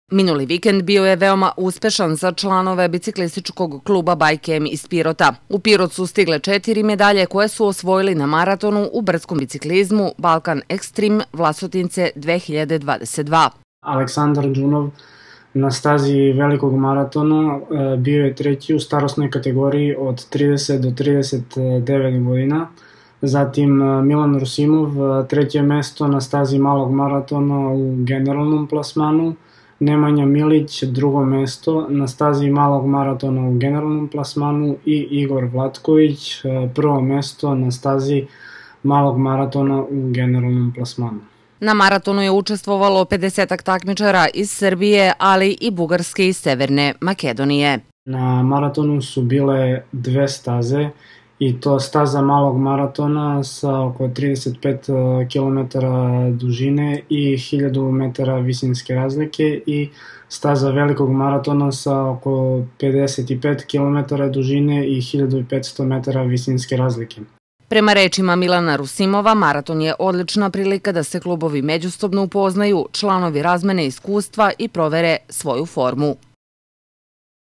Minuli vikend bio je veoma uspešan za članove biciklističkog kluba Bajkem iz Pirota. U Pirot su stigle 4 medalje koje su osvojili na maratonu u brdskom biciklizmu Balkan Extreme Vlasotince 2022. Aleksandar Đunov na stazi velikog maratona bio je treći u starosnoj kategoriji od 30 do 39 godina. Zatim Milan Rusimov treće mesto na stazi malog maratona u generalnom plasmanu. Nemanja Milić drugo mesto na stazi malog maratona u generalnom plasmanu i Igor Vlatković prvo mesto na stazi malog maratona u generalnom plasmanu. Na maratonu je učestvovalo 50 takmičara iz Srbije, ali i Bugarske i Severne Makedonije. Na maratonu su bile dve staze, i to staza malog maratona sa oko 35 km dužine i 1000 metara visinske razlike i staza velikog maratona sa oko 55 km dužine i 1500 metara visinske razlike. Prema rečima Milana Rusimova, maraton je odlična prilika da se klubovi međusobno upoznaju, članovi razmene iskustva i provere svoju formu.